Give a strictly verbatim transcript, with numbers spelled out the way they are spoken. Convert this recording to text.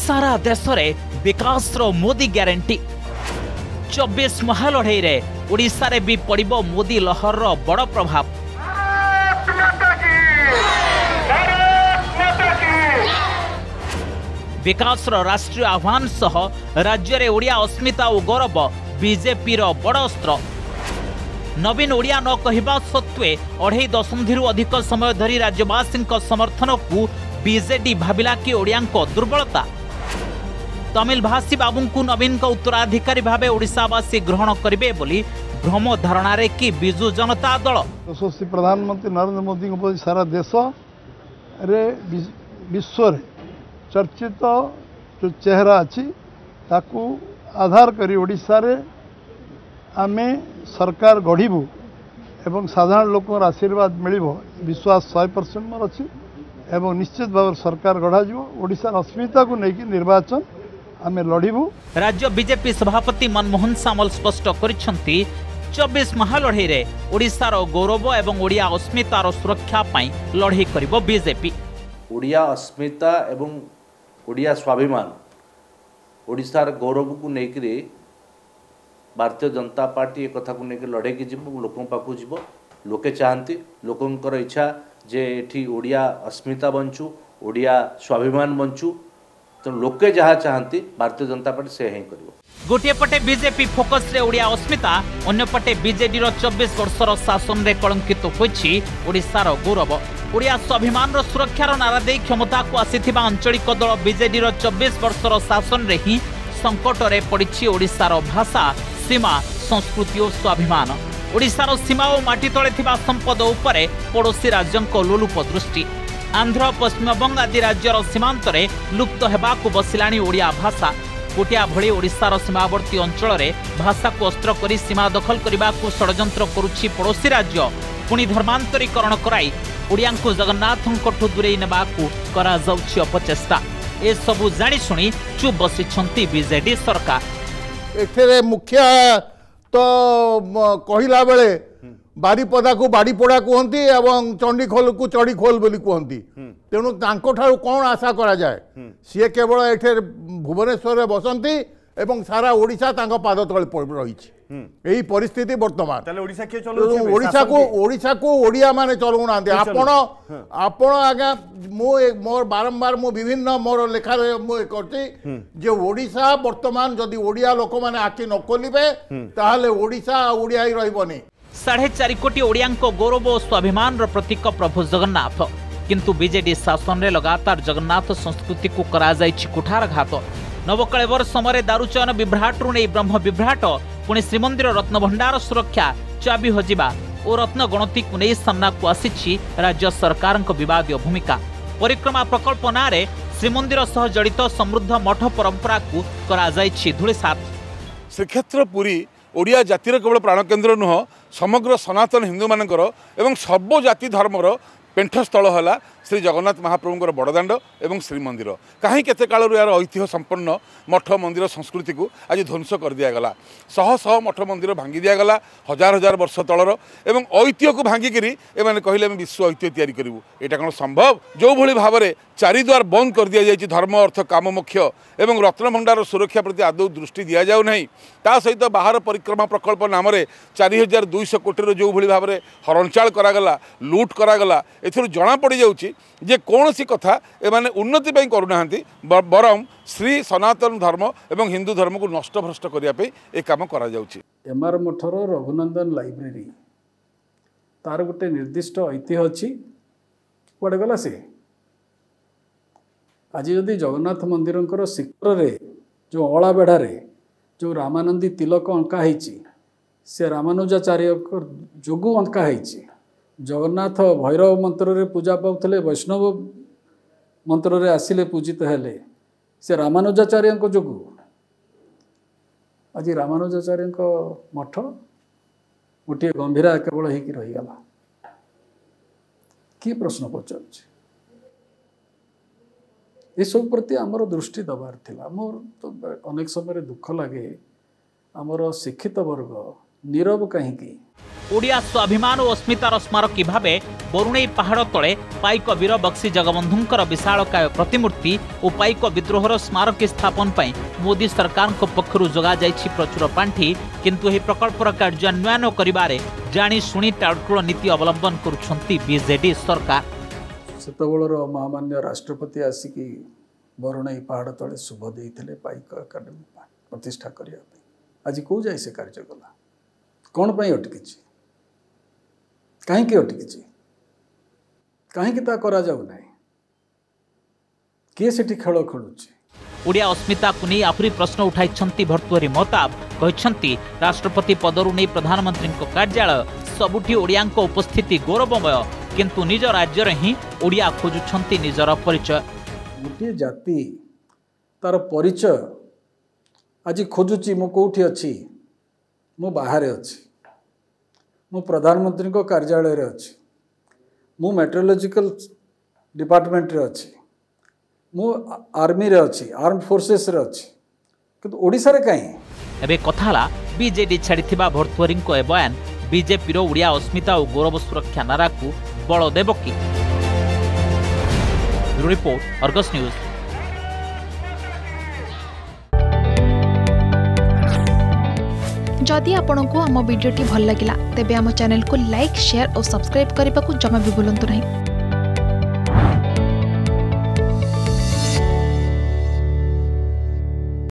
सारा देश में विकास रो मोदी ग्यारंटी चौबीस महालड़ई रे ओडिशा रे भी पड़िबो मोदी लहर रो बड़ प्रभाव। विकास रो राष्ट्रीय आह्वान सह राज्य रे ओडिया अस्मिता और गौरव बीजेपी रो बड़ अस्त्र। नवीन ओडिया न कहवा सत्वे अढ़ाई दशंधि अधिक समय धरी राज्यवासी समर्थन को बीजेडी भाविला कि ओडिया दुर्बलता। तमिल भाषी बाबू को नवीन का उत्तराधिकारी भावे ओडिशावासी ग्रहण करेंगे बोली भ्रम धारणा रे कि बिजु जनता दल यशस्वी प्रधानमंत्री नरेंद्र मोदी को सारा देश रे विश्व रे चर्चित जो चेहरा अच्छी ताकू आधार करी ओडिशा रे आमे सरकार गढ़ू एवं साधारण लोक आशीर्वाद मिलिबो विश्वास सौ परसेंट मोर अच्छी एवं निश्चित भाव सरकार गढ़ा ओडिशार अस्मिता को लेकिन निर्वाचन आमे लड़ू। राज्य बीजेपी सभापति मनमोहन सामल स्पष्ट करिसेंती चौबीस महालड़ई रे ओडिशार गौरव एवं ओडिया अस्मितार सुरक्षा पाई लड़ई करिबो बीजेपी। ओडिया अस्मिता एवं ओडिया स्वाभिमान ओडिशार गौरव को लेकर भारतीय जनता पार्टी एक कथा को लेकर लड़े की जीव लोकों पाखु जीव लोके चाहती लोकंकर इच्छा जे एठी ओडिया अस्मिता बंचु ओडिया स्वाभिमान बंचु तो लोके जहाँ चाहती भारतीय जनता पार्टी से ही करिवो। गोटे पटे बीजेपी फोकस रे ओडिया अस्मिता अन्य पटे बीजेडी रो चौबीस वर्षर शासन रे कलंकित होइछि ओडिशार गौरव। ओडिया स्वाभिमान रो सुरक्षार नारा दे क्षमता को आसीथिबा आंचलिक दल बीजेडी रो चौबीस वर्षर शासन रे ही संकट रे पड़िछि ओडिशार भाषा सीमा संस्कृति और स्वाभिमान। ओडिशार सीमा और माटी तले थिबा संपद उपरे पड़ोशी राज्यक लोलुप दृष्टि। आंध्र पश्चिमबंग आदि राज्यर सीमांत रे लुप्त हेबाकु बसिलाणी ओडिया भाषा। कोटिया भली ओडिशार सीमावर्ती अंचल रे भाषा को अस्त्र करी सीमा दखल करबाकु षडयंत्र करुछि पड़ोशी राज्य। पुणी धर्मांतरीकरण कराई ओडियांकु जगन्नाथंकठु दूरेई नेबाकु करा जाउछि अपचेष्टा। ए सबु जानि सुनी चुप बसिछंती बीजेडी सरकार। एठेरे मुखिया तो कहिला बेले बारीपदा को बाड़ीपड़ा कहती एवं चंडीखोल को चढ़ीखोल बोली कहती तेणु तांको कौन आशा करा जाए सी केवल एठे भुवनेश्वर में बसंती एवं सारा ओडिशा तांको पाद तले रही यही परिस्थिति वर्तमान ओडिशा को ओडिशा को ओडिया माने चलौना आपण आपण आज्ञा मु मोर बारंबार मु विभिन्न मोर लेखा करती जे ओडिशा वर्तमान जदि ओडिया लोक माने आखि न खोलिबे ताहले ओडिशा ओडिया ही रहबनी। साढ़े चार कोटी ओडियांको गौरव और स्वाभिमान प्रतीक प्रभु जगन्नाथ किंतु बीजेडी शासन रे लगातार जगन्नाथ संस्कृति को करा जाइछि कुठारघात। नवकलेवर समय दारुचयन विभ्राटू नहीं ब्रह्म विभ्राट पुणी श्रीमंदिर रत्नभंडार सुरक्षा चाबी हजिबा और रत्न गणति को नहीं सामना को आसी राज्य सरकार विवादीय भूमिका। परिक्रमा प्रकल्प ना रे श्रीमंदिर सह जड़ित समृद्ध मठ परंपरा को करा जाइछि धूलिसात। श्रीक्षेत्र पुरी ओडिया जातिर केवल प्राणकेन्द्र नुह समग्र सनातन हिंदू मानकर एवं सर्व जाति धर्मर पेंठस्थल है श्री जगन्नाथ महाप्रभुंर बड़दाण्ड एवं श्रीमंदिर। कहीं केते कालरू यार ऐतिह्य संपन्न मठ मंदिर संस्कृति को आज ध्वंस कर दिगला। शह शह मठ मंदिर भांगी दिगला हजार हजार वर्ष तलर एवं ऐतिह्य को भांगिकी एमाने कहले आम विश्व ऐतिह्य तैयारी करूँ यहाँ कौन संभव। जो भली भाव में चारिद्वार बंद कर दि जाए धर्म अर्थ काम मोक्ष एवं रत्नभंडार सुरक्षा प्रति आदौ दृष्टि दि जाऊ नहीं। ता सहित बाहर परिक्रमा प्रकल्प नाम चारि हजार दुईश कोटी जो भली भाव में हरणचाल करागला लुट करागला एथुरु जना पड़ जाउछि जे कौन सी कथा एमाने उन्नति ପାଇଁ କରୁନାହାନ୍ତି बरम श्री सनातन धर्म एवं हिंदू धर्म को नष्ट भ्रष्ट करने ए काम करा जाउछि। एमआर मठर रघुनंदन लाइब्रेरी तार गोटे निर्दिष्ट ऐतिह्य अच्छी कुआडे गला से आज जदि जगन्नाथ मंदिर शिखर जो अला बेढ़ारे जो रामानंदी तिलक अंका होती से रामानुजाचार्य जोगु अंका होती। जगन्नाथ भैरव मंत्र रे पूजा पाउथले वैष्णव मंत्र रे आसिले पूजित हेले से रामानुजाचार्य जोगु आज रामानुजाचार्य मठ गोटे गंभीरा केवल होगी रहीगला। किए प्रश्न पचार ये सब प्रति आमर दृष्टि दबार थिला। मोर तो अनेक समय दुख लगे आमर शिक्षित वर्ग नीरव कहीं ओडिया स्वाभिमान और अस्मितार स्मारकी भावे बरुणेई पहाड़ तले पाइक वीर बक्सी जगबंधुंकर विशालकाय प्रतिमूर्ति और पाइक विद्रोहर स्मारकी स्थापन पर मोदी सरकार पक्षर जगा जाइछि प्रचुर पांठि किंतु यह प्रकल्पर कार्यान्वयन करिबारे जानी शुणी टाळटुळ नीति अवलंबन करुछंती बीजेडी सरकार। सेतबेलर महामान्य राष्ट्रपति आसिकी बरुणेई पहाड़ तले शुभ देइथिले पाइक एकाडेमी प्रतिष्ठा करिया आज कौ जाए से कार्य गला कौन पाई अटकी कहीं अटकी कहीं करा जाऊ ना किए से खेल खेलुचे ओडिया अस्मिता को नहीं आहुरी प्रश्न उठाई भर्तुहरी महताब कहते राष्ट्रपति पदरु नहीं प्रधानमंत्री कार्यालय सबुठी ओडिया उपस्थिति गौरवमय किंतु निज राज्य ही ओडिया खोजुछंती निजर परिचय गोटे जाति तार परिचय आज खोजुची मु कौटी अच्छी मु बाहर अच्छी मु प्रधानमंत्री को कार्यालय रे अच्छी मु मेट्रोलॉजिकल डिपार्टमेंट रे अच्छी मु आर्मी रे अच्छी आर्म फोर्सेस रे अच्छी किंतु ओडिसा रे काई एबे कथाला बीजेडी छाड़िथिबा भर्तुहरी को ए बयान बीजेपी रो ओडिया अस्मिता और गौरव सुरक्षा नारा को बल देब कि? Report Argus news. जदि आपंक आम भिडी भल लगा तेब आम चैनल को लाइक शेयर और सब्सक्राइब करने को जमा भी भूलु नहीं।